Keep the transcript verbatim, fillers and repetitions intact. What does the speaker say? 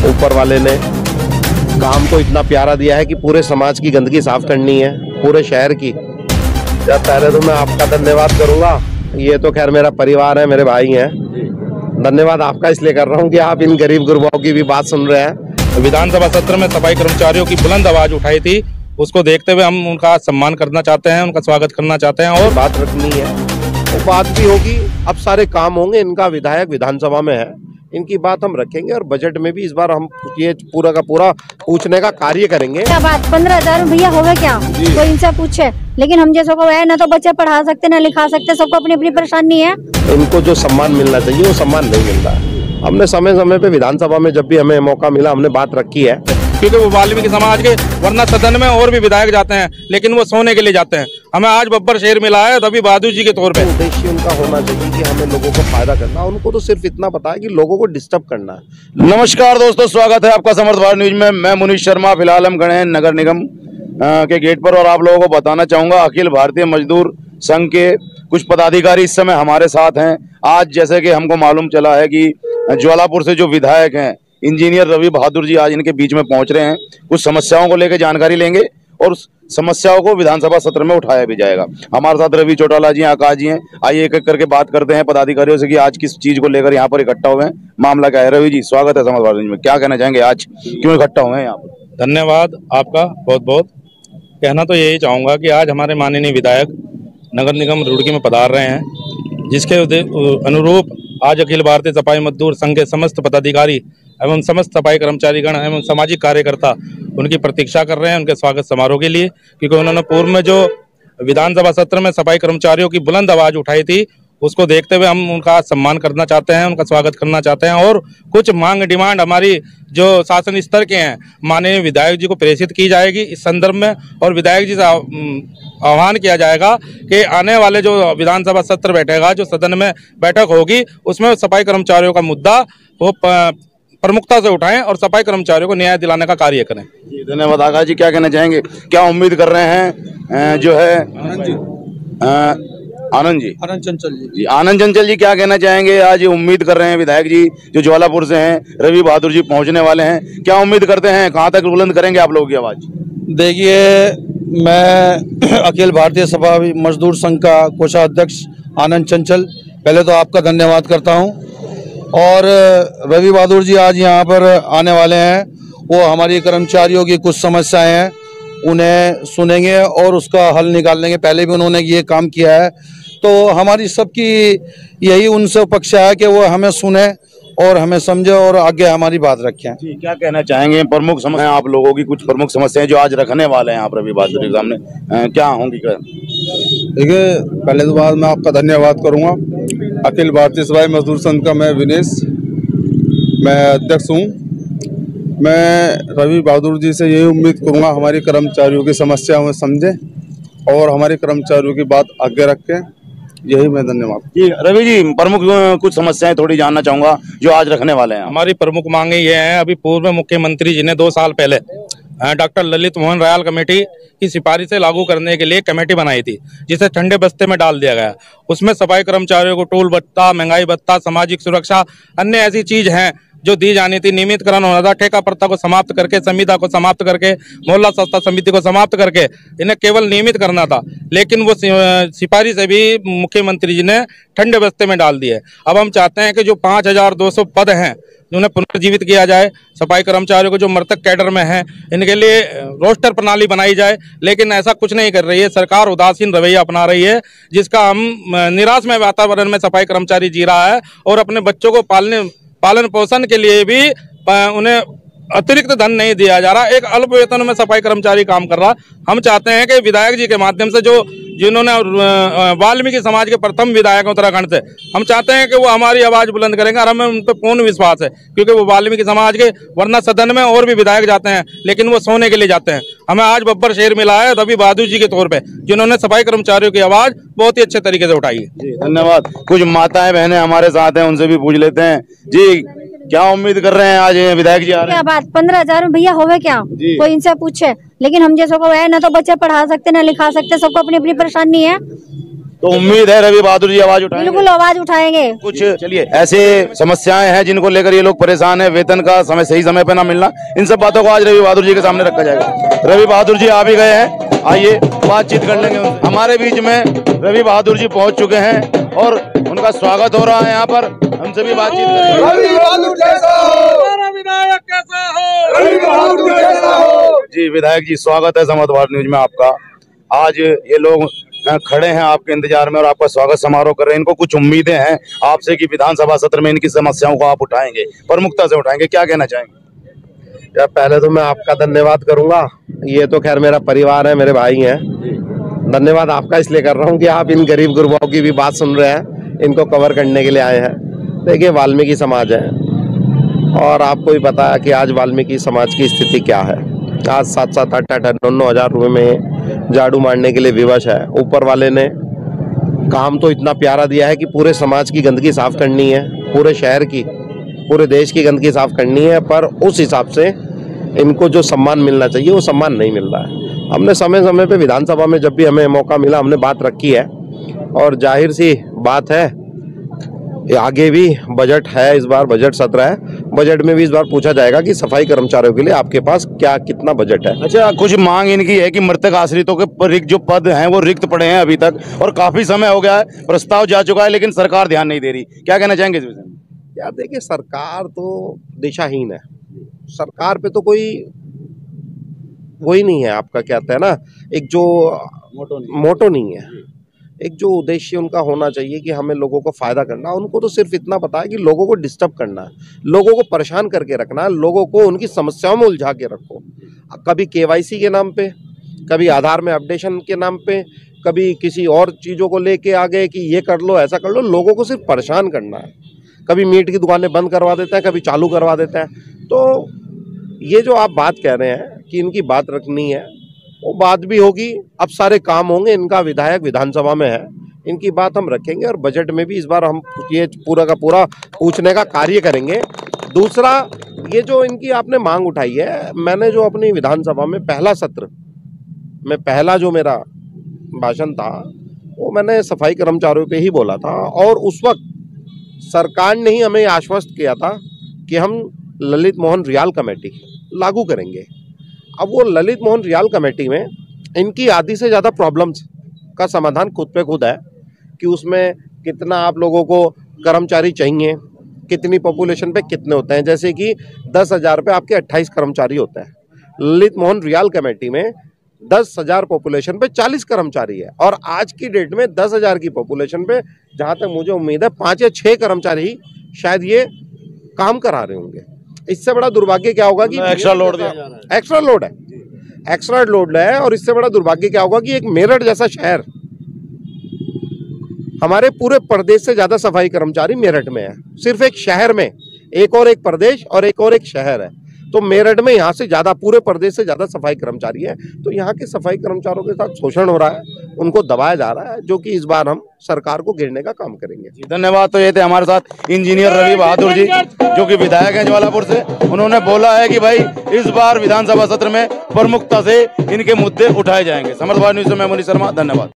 ऊपर वाले ने काम को इतना प्यारा दिया है कि पूरे समाज की गंदगी साफ करनी है, पूरे शहर की। जब पहले तो मैं आपका धन्यवाद करूंगा, ये तो खैर मेरा परिवार है, मेरे भाई हैं। धन्यवाद आपका इसलिए कर रहा हूँ कि आप इन गरीब गुरबाओं की भी बात सुन रहे हैं। विधानसभा सत्र में सफाई कर्मचारियों की बुलंद आवाज उठाई थी, उसको देखते हुए हम उनका सम्मान करना चाहते हैं, उनका स्वागत करना चाहते हैं और बात रखनी है, वो बात भी होगी। अब सारे काम होंगे, इनका विधायक विधानसभा में है, इनकी बात हम रखेंगे और बजट में भी इस बार हम ये पूरा का पूरा पूछने का कार्य करेंगे। क्या बात पंद्रह हजार भैया होगा क्या, कोई इनसे पूछे? लेकिन हम जैसों को है ना तो बच्चे पढ़ा सकते ना लिखा सकते, सबको अपनी अपनी परेशानी है। इनको जो सम्मान मिलना चाहिए वो सम्मान नहीं मिल रहा है। हमने समय समय पे विधानसभा में जब भी हमें मौका मिला हमने बात रखी है, क्योंकि वो वाल्मीकि समाज के, वरना सदन में और भी विधायक जाते हैं लेकिन वो सोने के लिए जाते हैं। हमें आज बब्बर शेर मिला है तभी बहादुर जी के तौर पे। उद्देश्य उनका होना चाहिए कि हमें लोगों को फायदा करना, उनको तो सिर्फ इतना पता है कि लोगों को डिस्टर्ब करना है। नमस्कार दोस्तों, स्वागत है आपका समर्थ भारत न्यूज में। मैं मुनीश शर्मा, फिलहाल हम खड़े हैं नगर निगम के गेट पर और आप लोगों को बताना चाहूंगा अखिल भारतीय मजदूर संघ के कुछ पदाधिकारी इस समय हमारे साथ हैं। आज जैसे कि हमको मालूम चला है कि ज्वालापुर से जो विधायक हैं इंजीनियर रवि बहादुर जी आज इनके बीच में पहुंच रहे हैं। कुछ समस्याओं को लेकर जानकारी लेंगे और समस्याओं को विधानसभा सत्र में उठाया भी जाएगा। हमारे साथ रवि चौटाला जी, आकाश जी हैं। आइए एक एक करके बात करते हैं पदाधिकारियों से कि आज किस चीज को लेकर यहाँ पर इकट्ठा हुए हैं, मामला क्या है। रवि जी, स्वागत है समर्थ भारत में। क्या कहना चाहेंगे, आज क्यों इकट्ठा हुए हैं यहाँ पर? धन्यवाद आपका बहुत बहुत। कहना तो यही चाहूंगा कि आज हमारे माननीय विधायक नगर निगम रुड़की में पधार रहे हैं, जिसके अनुरूप आज अखिल भारतीय सफाई मजदूर संघ के समस्त पदाधिकारी एवं समस्त सफाई कर्मचारीगण एवं सामाजिक कार्यकर्ता उनकी प्रतीक्षा कर रहे हैं उनके स्वागत समारोह के लिए, क्योंकि उन्होंने पूर्व में जो विधानसभा सत्र में सफाई कर्मचारियों की बुलंद आवाज उठाई थी, उसको देखते हुए हम उनका सम्मान करना चाहते हैं, उनका स्वागत करना चाहते हैं और कुछ मांग डिमांड हमारी जो शासन स्तर के हैं माननीय विधायक जी को प्रेषित की जाएगी इस संदर्भ में। और विधायक जी से आह्वान किया जाएगा कि आने वाले जो विधानसभा सत्र बैठेगा, जो सदन में बैठक होगी, उसमें सफाई कर्मचारियों का मुद्दा वो प्रमुखता से उठाएं और सफाई कर्मचारियों को न्याय दिलाने का कार्य करें। धन्यवाद। आकाश जी, क्या कहना चाहेंगे? क्या उम्मीद कर रहे हैं जो है आनंद जी आनंद जी आनंद चंचल जी जी आनंद चंचल जी क्या कहना चाहेंगे? आज उम्मीद कर रहे हैं विधायक जी जो ज्वालापुर से हैं, रवि बहादुर जी पहुंचने वाले हैं, क्या उम्मीद करते हैं, कहां तक बुलंद करेंगे आप लोगों की आवाज? देखिए, मैं अखिल भारतीय सफाई मजदूर संघ का कोषाध्यक्ष आनंद चंचल पहले तो आपका धन्यवाद करता हूं। और रवि बहादुर जी आज यहाँ पर आने वाले हैं, वो हमारी कर्मचारियों की कुछ समस्याएं हैं उन्हें सुनेंगे और उसका हल निकाल लेंगे। पहले भी उन्होंने ये काम किया है, तो हमारी सबकी यही उनसे अपेक्षा है कि वो हमें सुने और हमें समझे और आगे हमारी बात रखें। जी, क्या कहना चाहेंगे? प्रमुख समस्या आप लोगों की, कुछ प्रमुख समस्याएं जो आज रखने वाले हैं आप रवि बहादुर के सामने, क्या होंगी? देखिए, पहले तो बाद मैं आपका धन्यवाद करूंगा। अखिल भारतीय सफाई मजदूर संघ का मैं विनेश, मैं अध्यक्ष हूं। मैं रवि बहादुर जी से यही उम्मीद करूंगा हमारी कर्मचारियों की समस्या में समझें और हमारे कर्मचारियों की बात आगे रखें, यही मैं धन्यवाद। जी रवि जी, प्रमुख कुछ समस्याएं थोड़ी जानना चाहूंगा जो आज रखने वाले हैं। हमारी प्रमुख मांगे ये हैं, अभी पूर्व मुख्यमंत्री जी ने दो साल पहले डॉक्टर ललित मोहन रायल कमेटी की सिफारिश से लागू करने के लिए कमेटी बनाई थी, जिसे ठंडे बस्ते में डाल दिया गया। उसमें सफाई कर्मचारियों को टूल भत्ता, महंगाई भत्ता, सामाजिक सुरक्षा, अन्य ऐसी चीज हैं जो दी जानी थी। नियमितकरण होना था, ठेका प्रथा को समाप्त करके, संविदा को समाप्त करके, मोहल्ला संस्था समिति को समाप्त करके इन्हें केवल नियमित करना था, लेकिन वो सिफारिश से भी मुख्यमंत्री जी ने ठंडे बस्ते में डाल दिए। अब हम चाहते हैं कि जो पाँच हजार दो सौ पद हैं उन्हें पुनर्जीवित किया जाए। सफाई कर्मचारियों को जो मृतक कैडर में हैं इनके लिए रोस्टर प्रणाली बनाई जाए, लेकिन ऐसा कुछ नहीं कर रही है सरकार। उदासीन रवैया अपना रही है, जिसका हम निराश में वातावरण में सफाई कर्मचारी जी रहा है और अपने बच्चों को पालने पालन पोषण के लिए भी उन्हें अतिरिक्त धन नहीं दिया जा रहा। एक अल्प वेतन में सफाई कर्मचारी काम कर रहा। हम चाहते हैं कि विधायक जी के माध्यम से, जो जिन्होंने वाल्मीकि समाज के प्रथम विधायक उत्तराखंड से, हम चाहते हैं कि वो हमारी आवाज बुलंद करेंगे और हमें उन पर पूर्ण विश्वास है, क्योंकि वो वाल्मीकि समाज के, वरना सदन में और भी विधायक जाते हैं लेकिन वो सोने के लिए जाते हैं। हमें आज बब्बर शेर मिला है रवि बहादुर जी के तौर पर, जिन्होंने सफाई कर्मचारियों की आवाज बहुत ही अच्छे तरीके से उठाई है। धन्यवाद। कुछ माताएं बहनें हमारे साथ हैं, उनसे भी पूछ लेते हैं। जी, क्या उम्मीद कर रहे हैं आज विधायक जी आ रहे हैं? क्या बात पंद्रह हजार भैया होगा क्या, कोई इनसे पूछे? लेकिन हम जैसों को है ना तो बच्चे पढ़ा सकते ना लिखा सकते, सबको अपनी अपनी परेशानी है। तो उम्मीद है रवि बहादुर जी आवाज उठाएंगे। बिल्कुल आवाज उठाएंगे। कुछ चलिए ऐसे समस्याएं हैं जिनको लेकर ये लोग परेशान हैं, वेतन का समय सही समय पे ना मिलना, इन सब बातों को आज रवि बहादुर जी के सामने रखा जाएगा। रवि बहादुर जी आ भी गए हैं, आइए बातचीत कर लेंगे उनसे। हमारे बीच में रवि बहादुर जी पहुंच चुके हैं और उनका स्वागत हो रहा है यहाँ पर, हमसे भी बातचीत करेंगे। रवि बहादुर जैसा हो, विधायक कैसा हो, रवि बहादुर जैसा हो। जी विधायक जी, स्वागत है समाचार न्यूज में आपका। आज ये लोग खड़े हैं आपके इंतजार में और आपका स्वागत समारोह कर रहे हैं। इनको कुछ उम्मीदें हैं आपसे कि विधानसभा सत्र में इनकी समस्याओं को आप उठाएंगे, प्रमुखता से उठाएंगे, क्या कहना चाहेंगे? यार पहले तो मैं आपका धन्यवाद करूंगा, ये तो खैर मेरा परिवार है, मेरे भाई हैं। धन्यवाद आपका इसलिए कर रहा हूं कि आप इन गरीब गुरबाओं की भी बात सुन रहे हैं, इनको कवर करने के लिए आए हैं। देखिए वाल्मीकि समाज है और आपको भी पता है कि आज वाल्मीकि समाज की स्थिति क्या है। आज सात सात आठ आठ नौ नौ हजार रुपये में झाड़ू मारने के लिए विवश है। ऊपर वाले ने काम तो इतना प्यारा दिया है कि पूरे समाज की गंदगी साफ करनी है, पूरे शहर की, पूरे देश की गंदगी साफ करनी है, पर उस हिसाब से इनको जो सम्मान मिलना चाहिए वो सम्मान नहीं मिल रहा है। हमने समय समय पे विधानसभा में जब भी हमें मौका मिला हमने बात रखी है और जाहिर सी बात है आगे भी बजट है, इस बार बजट सत्र है, बजट में भी इस बार पूछा जाएगा कि सफाई कर्मचारियों के लिए आपके पास क्या कितना बजट है। अच्छा, कुछ मांग इनकी है कि मृतक आश्रितों के रिक्त जो पद हैं वो रिक्त पड़े हैं अभी तक और काफी समय हो गया है, प्रस्ताव जा चुका है लेकिन सरकार ध्यान नहीं दे रही, क्या कहना चाहेंगे इस विषय में? यार देखिए सरकार तो दिशाहीन है, सरकार पे तो कोई वही नहीं है, आपका क्या कहते हैं ना, एक जो मोटो नहीं, मोटो नहीं है, एक जो उद्देश्य उनका होना चाहिए कि हमें लोगों को फायदा करना, उनको तो सिर्फ इतना पता है कि लोगों को डिस्टर्ब करना है, लोगों को परेशान करके रखना है, लोगों को उनकी समस्याओं में उलझा के रखो। कभी केवाईसी के नाम पे, कभी आधार में अपडेशन के नाम पे, कभी किसी और चीज़ों को लेके आ गए कि ये कर लो ऐसा कर लो, लोगों को सिर्फ परेशान करना है। कभी मीट की दुकानें बंद करवा देते हैं, कभी चालू करवा देते हैं। तो ये जो आप बात कह रहे हैं कि इनकी बात रखनी है, वो बात भी होगी, अब सारे काम होंगे, इनका विधायक विधानसभा में है, इनकी बात हम रखेंगे और बजट में भी इस बार हम ये पूरा का पूरा पूछने का कार्य करेंगे। दूसरा, ये जो इनकी आपने मांग उठाई है, मैंने जो अपनी विधानसभा में पहला सत्र में पहला जो मेरा भाषण था वो मैंने सफाई कर्मचारियों पे ही बोला था और उस वक्त सरकार ने ही हमें आश्वस्त किया था कि हम ललित मोहन रियाल कमेटी लागू करेंगे। अब वो ललित मोहन रियाल कमेटी में इनकी आधी से ज़्यादा प्रॉब्लम्स का समाधान खुद पे खुद है कि उसमें कितना आप लोगों को कर्मचारी चाहिए, कितनी पॉपुलेशन पे कितने होते हैं। जैसे कि दस हज़ार पे आपके अट्ठाईस कर्मचारी होते हैं, ललित मोहन रियाल कमेटी में दस हज़ार पॉपुलेशन पे चालीस कर्मचारी है और आज की डेट में दस हज़ार की पॉपुलेशन पे जहाँ तक मुझे उम्मीद है पाँच या छः कर्मचारी ही शायद ये काम करा रहे होंगे। इससे बड़ा दुर्भाग्य क्या होगा कि एक्स्ट्रा लोड दिया जा रहा है, एक्स्ट्रा लोड है, एक्स्ट्रा लोड है। और इससे बड़ा दुर्भाग्य क्या होगा कि एक मेरठ जैसा शहर, हमारे पूरे प्रदेश से ज्यादा सफाई कर्मचारी मेरठ में है, सिर्फ एक शहर में, एक और एक प्रदेश और एक और एक शहर है, तो मेरठ में यहाँ से ज्यादा, पूरे प्रदेश से ज्यादा सफाई कर्मचारी है। तो यहाँ के सफाई कर्मचारियों के साथ शोषण हो रहा है, उनको दबाया जा रहा है, जो कि इस बार हम सरकार को घेरने का काम करेंगे। धन्यवाद। तो ये थे हमारे साथ इंजीनियर रवि बहादुर जी जो कि विधायक हैं ज्वालापुर से। उन्होंने बोला है कि भाई इस बार विधानसभा सत्र में प्रमुखता से इनके मुद्दे उठाए जाएंगे। समर्थवाद न्यूज से मैं मुनीश शर्मा, धन्यवाद।